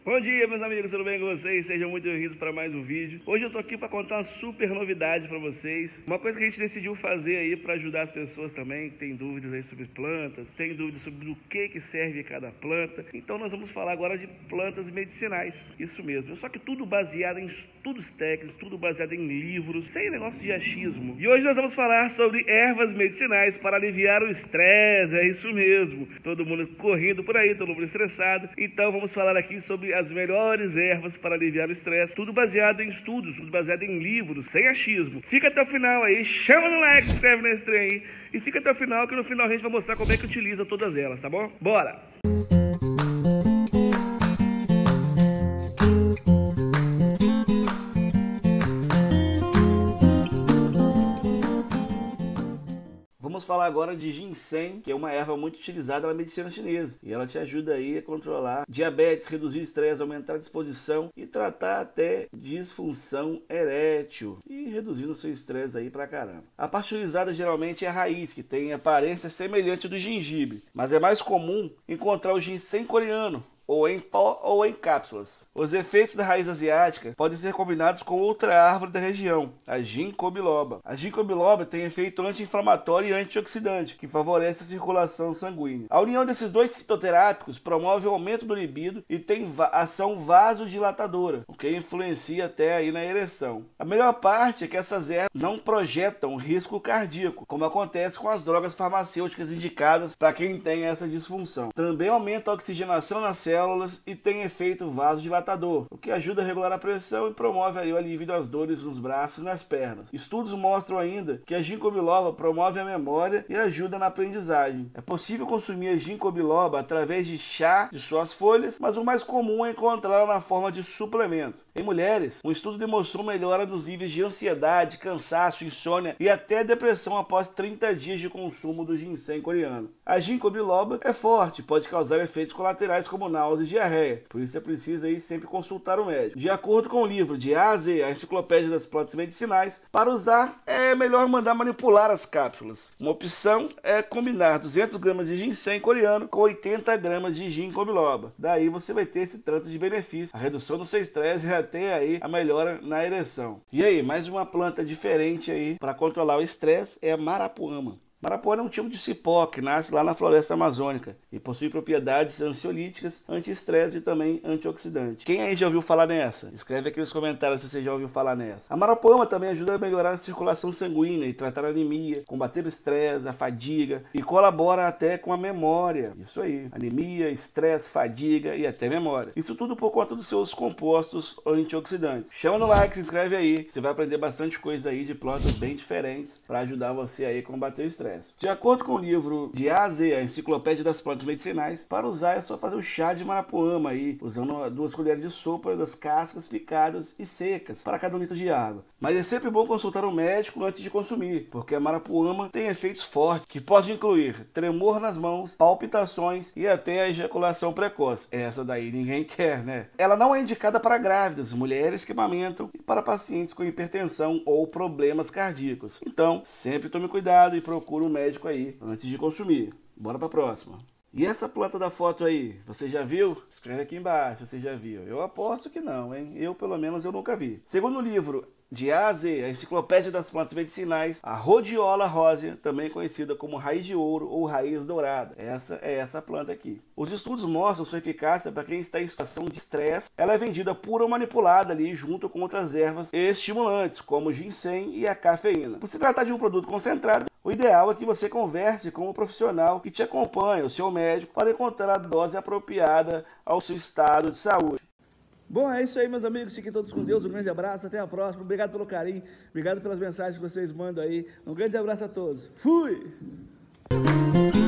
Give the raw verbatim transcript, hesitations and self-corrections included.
Bom dia, meus amigos, tudo bem com vocês? Sejam muito bem-vindos para mais um vídeo. Hoje eu tô aqui para contar uma super novidade para vocês. Uma coisa que a gente decidiu fazer aí para ajudar as pessoas também que têm dúvidas aí sobre plantas, têm dúvidas sobre o que que serve cada planta. Então nós vamos falar agora de plantas medicinais, isso mesmo. Só que tudo baseado em estudos técnicos, tudo baseado em livros, sem negócio de achismo. E hoje nós vamos falar sobre ervas medicinais para aliviar o estresse, é isso mesmo. Todo mundo correndo por aí, todo mundo estressado. Então vamos falar aqui sobre as melhores ervas para aliviar o estresse, tudo baseado em estudos, tudo baseado em livros, sem achismo. Fica até o final aí, chama no like, se inscreve nesse trem aí e fica até o final que no final a gente vai mostrar como é que utiliza todas elas, tá bom? Bora! Vamos falar agora de ginseng, que é uma erva muito utilizada na medicina chinesa. E ela te ajuda aí a controlar diabetes, reduzir o estresse, aumentar a disposição e tratar até disfunção erétil. E reduzindo o seu estresse aí pra caramba. A parte utilizada geralmente é a raiz, que tem aparência semelhante do gengibre. Mas é mais comum encontrar o ginseng coreano, ou em pó ou em cápsulas. Os efeitos da raiz asiática podem ser combinados com outra árvore da região, a ginkgo biloba. A ginkgo biloba tem efeito anti-inflamatório e antioxidante, que favorece a circulação sanguínea. A união desses dois fitoterápicos promove o aumento do libido e tem ação vasodilatadora, o que influencia até aí na ereção. A melhor parte é que essas ervas não projetam risco cardíaco, como acontece com as drogas farmacêuticas indicadas para quem tem essa disfunção. Também aumenta a oxigenação nas células células e tem efeito vasodilatador, o que ajuda a regular a pressão e promove aí o alívio das dores nos braços e nas pernas. Estudos mostram ainda que a ginkgo biloba promove a memória e ajuda na aprendizagem. É possível consumir a ginkgo biloba através de chá de suas folhas, mas o mais comum é encontrá-la na forma de suplemento. Em mulheres, um estudo demonstrou melhora nos níveis de ansiedade, cansaço, insônia e até depressão após trinta dias de consumo do ginseng coreano. A ginkgo biloba é forte, pode causar efeitos colaterais como náusea e diarreia, por isso é preciso aí sempre consultar o médico. De acordo com o livro de A a Z, a Enciclopédia das Plantas Medicinais, para usar é melhor mandar manipular as cápsulas. Uma opção é combinar duzentas gramas de ginseng coreano com oitenta gramas de ginkgo biloba. Daí você vai ter esse tanto de benefício, a redução do seu estresse e até aí a melhora na ereção. E aí, mais uma planta diferente aí para controlar o estresse é a marapuama. Marapuama é um tipo de cipó que nasce lá na floresta amazônica e possui propriedades ansiolíticas, anti-estresse e também antioxidante. Quem aí já ouviu falar nessa? Escreve aqui nos comentários se você já ouviu falar nessa. A marapuama também ajuda a melhorar a circulação sanguínea e tratar a anemia, combater o estresse, a fadiga e colabora até com a memória. Isso aí, anemia, estresse, fadiga e até memória. Isso tudo por conta dos seus compostos antioxidantes. Chama no like, se inscreve aí, você vai aprender bastante coisa aí de plantas bem diferentes para ajudar você aí a combater o estresse. De acordo com o livro de A a Z, a Enciclopédia das Plantas Medicinais, para usar é só fazer o chá de marapuama aí, usando duas colheres de sopa das cascas picadas e secas para cada um litro de água. Mas é sempre bom consultar um médico antes de consumir, porque a marapuama tem efeitos fortes, que podem incluir tremor nas mãos, palpitações e até a ejaculação precoce. Essa daí ninguém quer, né? Ela não é indicada para grávidas, mulheres que amamentam e para pacientes com hipertensão ou problemas cardíacos. Então, sempre tome cuidado e procure um médico aí antes de consumir. Bora para a próxima. E essa planta da foto aí, você já viu? Escreve aqui embaixo, você já viu. Eu aposto que não, hein? Eu, pelo menos, eu nunca vi. Segundo o livro de A a Z, a Enciclopédia das Plantas Medicinais, a Rhodiola rosea, também conhecida como raiz de ouro ou raiz dourada. Essa é essa planta aqui. Os estudos mostram sua eficácia para quem está em situação de estresse. Ela é vendida pura ou manipulada ali junto com outras ervas estimulantes, como o ginseng e a cafeína. Por se tratar de um produto concentrado, o ideal é que você converse com o profissional que te acompanha, o seu médico, para encontrar a dose apropriada ao seu estado de saúde. Bom, é isso aí, meus amigos. Fiquem todos com Deus. Um grande abraço. Até a próxima. Obrigado pelo carinho. Obrigado pelas mensagens que vocês mandam aí. Um grande abraço a todos. Fui!